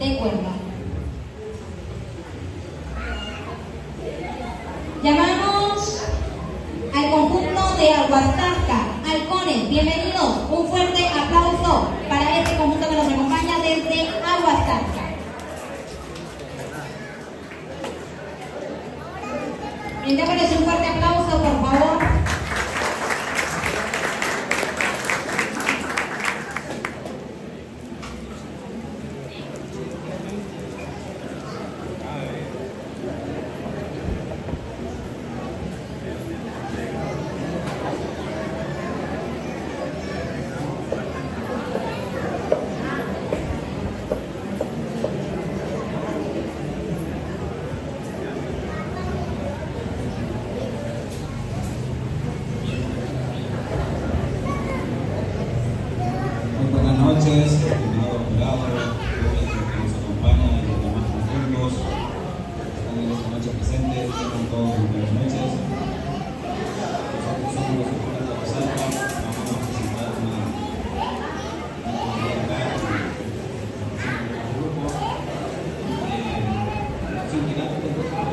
de cuerda. Llamamos al conjunto de Aguastarca. Halcones, bienvenidos. Un fuerte aplauso para este conjunto que nos acompaña desde Aguastarca. Brindámosles un fuerte aplauso, por favor. Buenas noches, estimado jurado, público que nos acompaña y los demás conjuntos que están esta noche presentes. Tengan todos buenas noches. Nosotros somos los jugadores de Aguastarca. Vamos a presentar una actividad acá con el grupo. Sin final de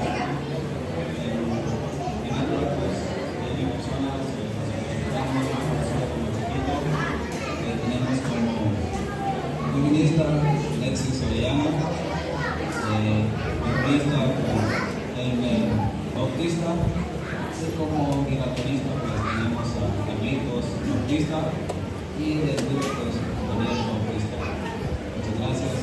personas, estamos como chiquito. Tenemos como feminista Alexis Orellana, periodista Elmer Bautista, así como guitarrista pues tenemos a Carlitos Bautista y del grupo pues Daniel Bautista. Muchas gracias.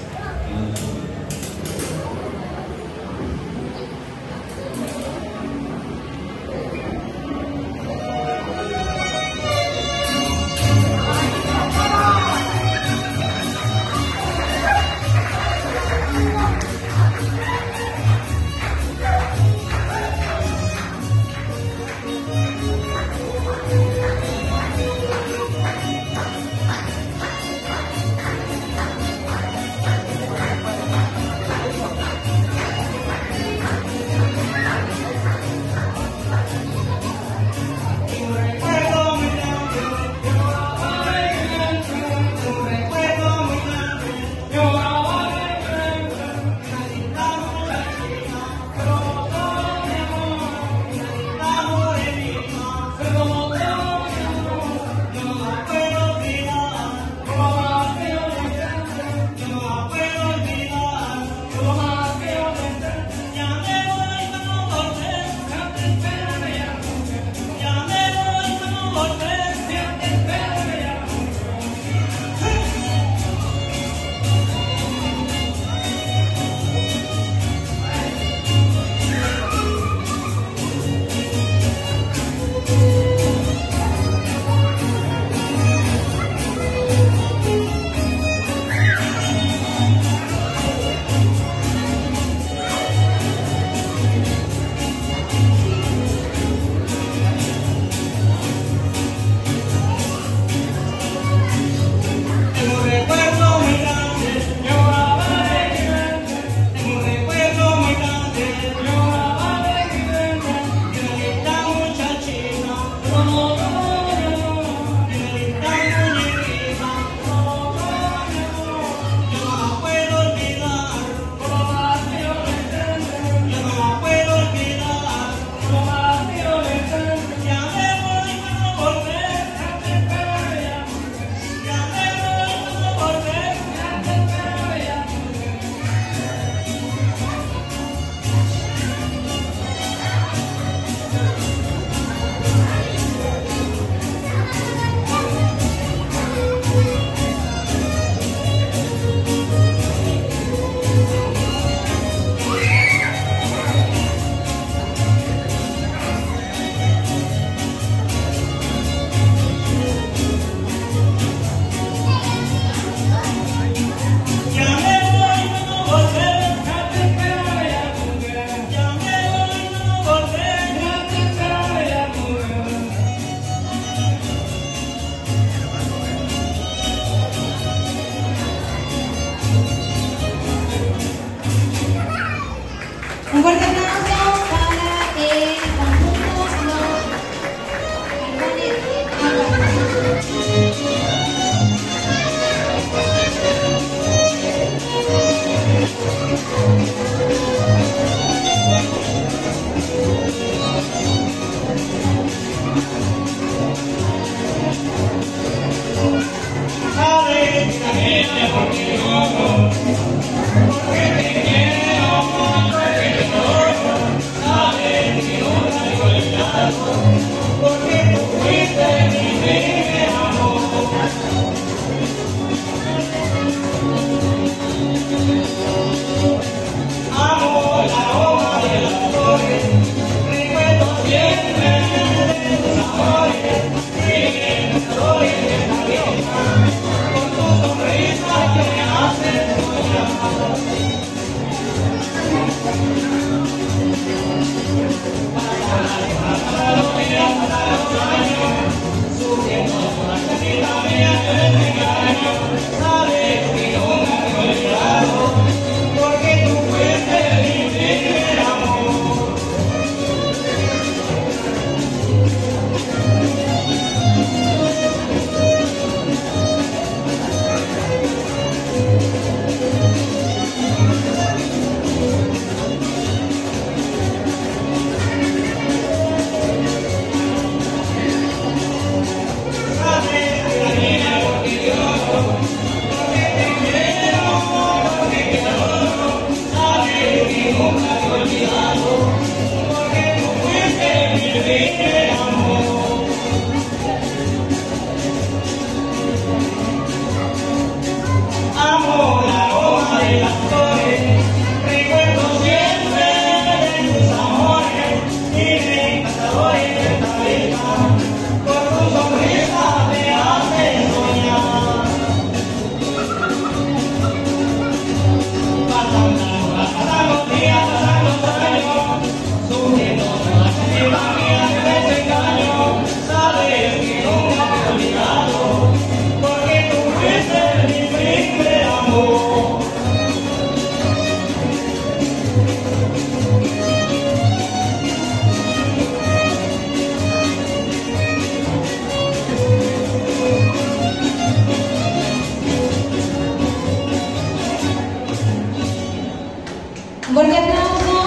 Un fuerte aplauso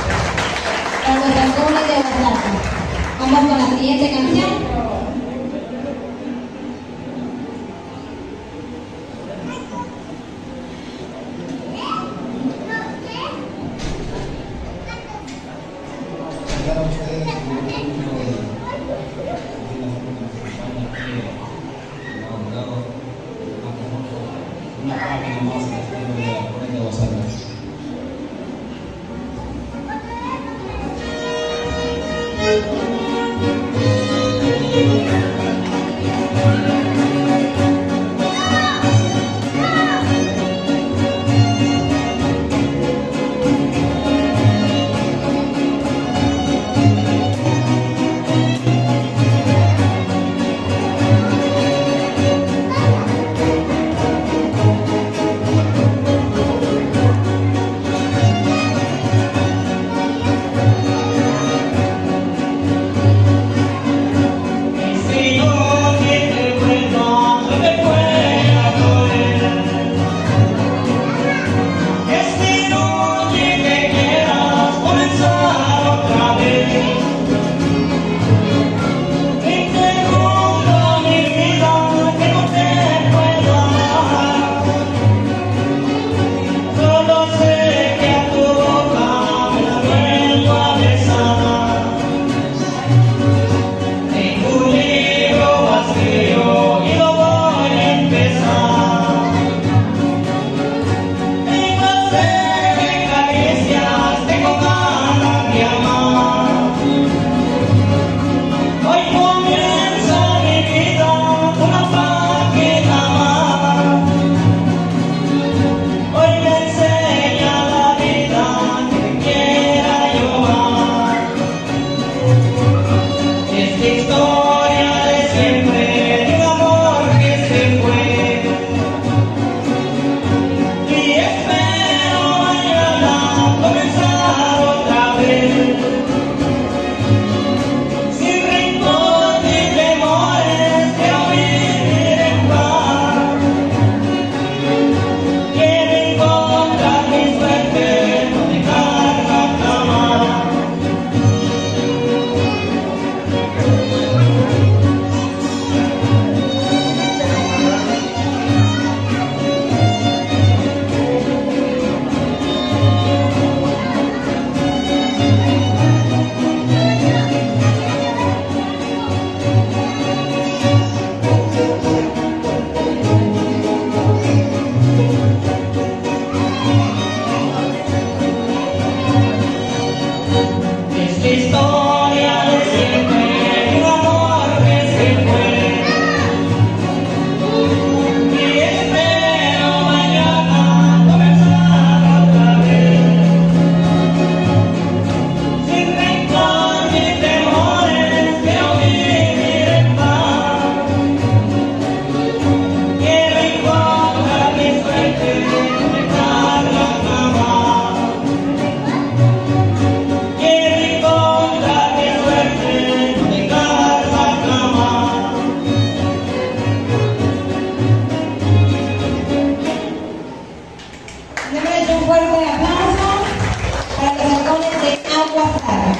para los halcones de Aguasarca. Vamos con la siguiente canción. Una página más en el estilo de Halcones de Aguasarca. Démosle un fuerte aplauso para los halcones de Aguas Tarcas.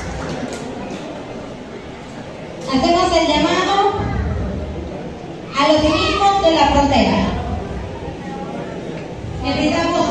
Hacemos el llamado a los equipos de la frontera. Necesitamos